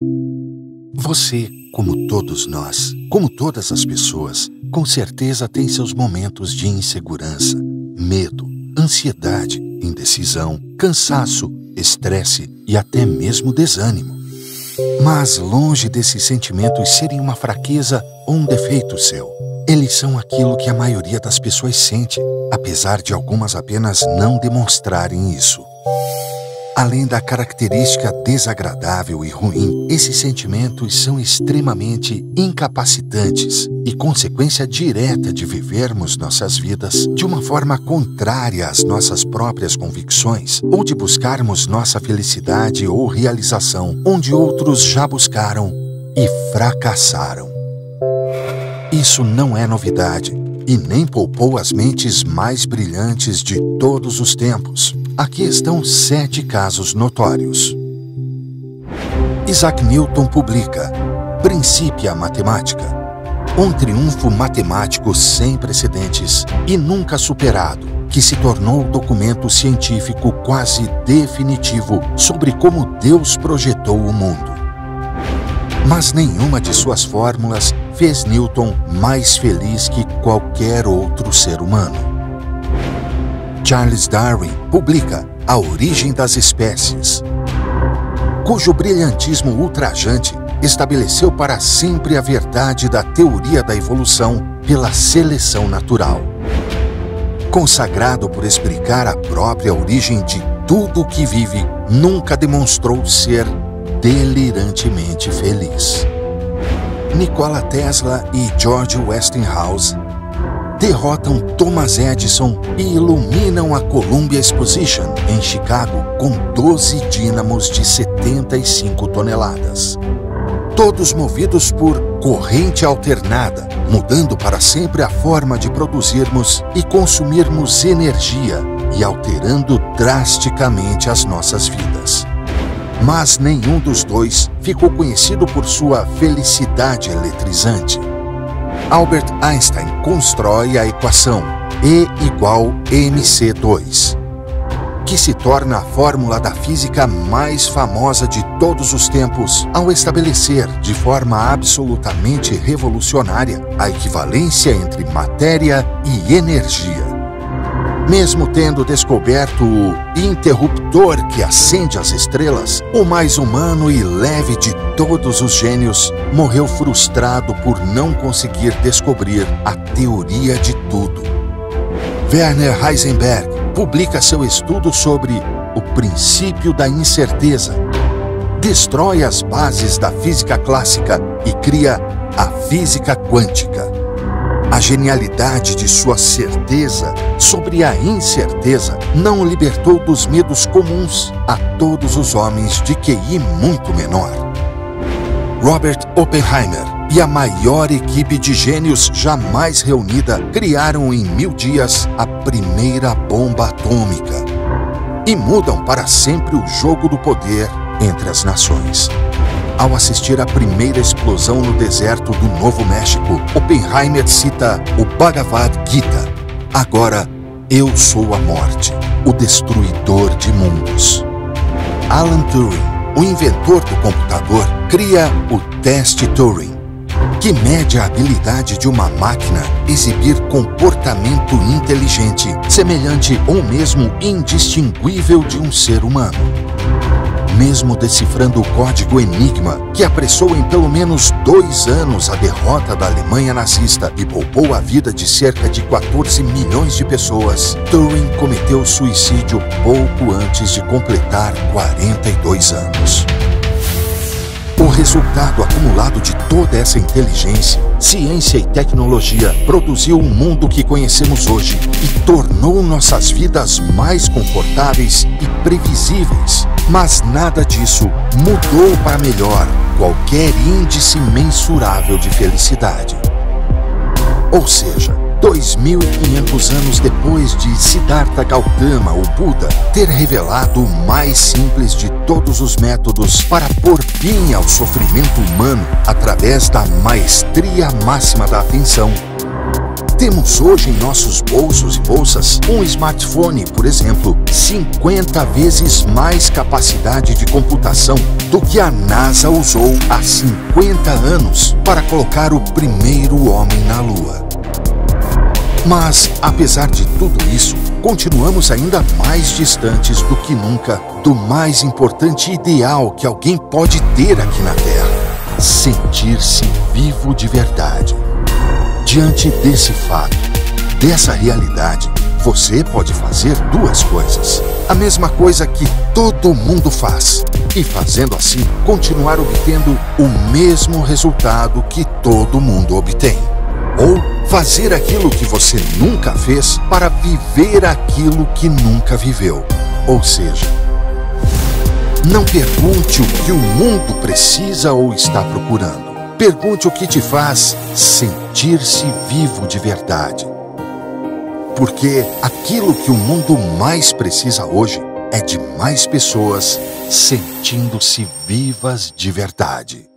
Você, como todos nós, como todas as pessoas, com certeza tem seus momentos de insegurança, medo, ansiedade, indecisão, cansaço, estresse e até mesmo desânimo. Mas longe desses sentimentos serem uma fraqueza ou um defeito seu, eles são aquilo que a maioria das pessoas sente, apesar de algumas apenas não demonstrarem isso. Além da característica desagradável e ruim, esses sentimentos são extremamente incapacitantes e consequência direta de vivermos nossas vidas de uma forma contrária às nossas próprias convicções ou de buscarmos nossa felicidade ou realização onde outros já buscaram e fracassaram. Isso não é novidade e nem poupou as mentes mais brilhantes de todos os tempos. Aqui estão 7 casos notórios. Isaac Newton publica Principia Mathematica, um triunfo matemático sem precedentes e nunca superado, que se tornou o documento científico quase definitivo sobre como Deus projetou o mundo. Mas nenhuma de suas fórmulas fez Newton mais feliz que qualquer outro ser humano. Charles Darwin publica A Origem das Espécies, cujo brilhantismo ultrajante estabeleceu para sempre a verdade da teoria da evolução pela seleção natural. Consagrado por explicar a própria origem de tudo o que vive, nunca demonstrou ser delirantemente feliz. Nikola Tesla e George Westinghouse derrotam Thomas Edison e iluminam a Columbia Exposition, em Chicago, com 12 dínamos de 75 toneladas. Todos movidos por corrente alternada, mudando para sempre a forma de produzirmos e consumirmos energia e alterando drasticamente as nossas vidas. Mas nenhum dos dois ficou conhecido por sua felicidade eletrizante. Albert Einstein constrói a equação E igual mc2, que se torna a fórmula da física mais famosa de todos os tempos, ao estabelecer, de forma absolutamente revolucionária, a equivalência entre matéria e energia. Mesmo tendo descoberto o interruptor que acende as estrelas, o mais humano e leve de todos os gênios morreu frustrado por não conseguir descobrir a teoria de tudo. Werner Heisenberg publica seu estudo sobre o princípio da incerteza, destrói as bases da física clássica e cria a física quântica. A genialidade de sua certeza sobre a incerteza não o libertou dos medos comuns a todos os homens de QI muito menor. Robert Oppenheimer e a maior equipe de gênios jamais reunida criaram em 1000 dias a primeira bomba atômica e mudam para sempre o jogo do poder entre as nações. Ao assistir à primeira explosão no deserto do Novo México, Oppenheimer cita o Bhagavad Gita: "Agora eu sou a morte, o destruidor de mundos." Alan Turing, o inventor do computador, cria o teste Turing, que mede a habilidade de uma máquina exibir comportamento inteligente, semelhante ou mesmo indistinguível de um ser humano. Mesmo decifrando o código Enigma, que apressou em pelo menos 2 anos a derrota da Alemanha nazista e poupou a vida de cerca de 14 milhões de pessoas, Turing cometeu suicídio pouco antes de completar 42 anos. O resultado acumulado de toda essa inteligência, ciência e tecnologia produziu o mundo que conhecemos hoje e tornou nossas vidas mais confortáveis e previsíveis. Mas nada disso mudou para melhor qualquer índice mensurável de felicidade. Ou seja, 2500 anos depois de Siddhartha Gautama, o Buda, ter revelado o mais simples de todos os métodos para pôr fim ao sofrimento humano através da maestria máxima da atenção, Temos hoje em nossos bolsos e bolsas um smartphone, por exemplo, 50 vezes mais capacidade de computação do que a NASA usou há 50 anos para colocar o primeiro homem na Lua. Mas, apesar de tudo isso, continuamos ainda mais distantes do que nunca do mais importante ideal que alguém pode ter aqui na Terra: sentir-se vivo de verdade. Diante desse fato, dessa realidade, você pode fazer duas coisas. A mesma coisa que todo mundo faz. E fazendo assim, continuar obtendo o mesmo resultado que todo mundo obtém. Ou fazer aquilo que você nunca fez para viver aquilo que nunca viveu. Ou seja, não pergunte o que o mundo precisa ou está procurando. Pergunte o que te faz sentir-se vivo de verdade. Porque aquilo que o mundo mais precisa hoje é de mais pessoas sentindo-se vivas de verdade.